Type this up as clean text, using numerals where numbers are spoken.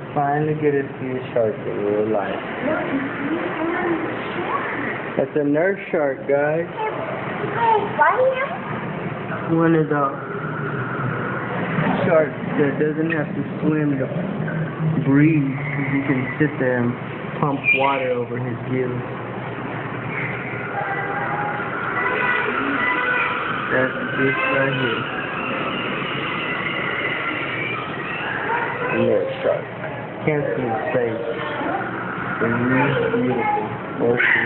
Finally get to see a shark in real life. That's a nurse shark, guys. One of the sharks that doesn't have to swim to breathe. He can sit there and pump water over his gills. That's this right here. A nurse shark. Can't see his face. But he's beautiful.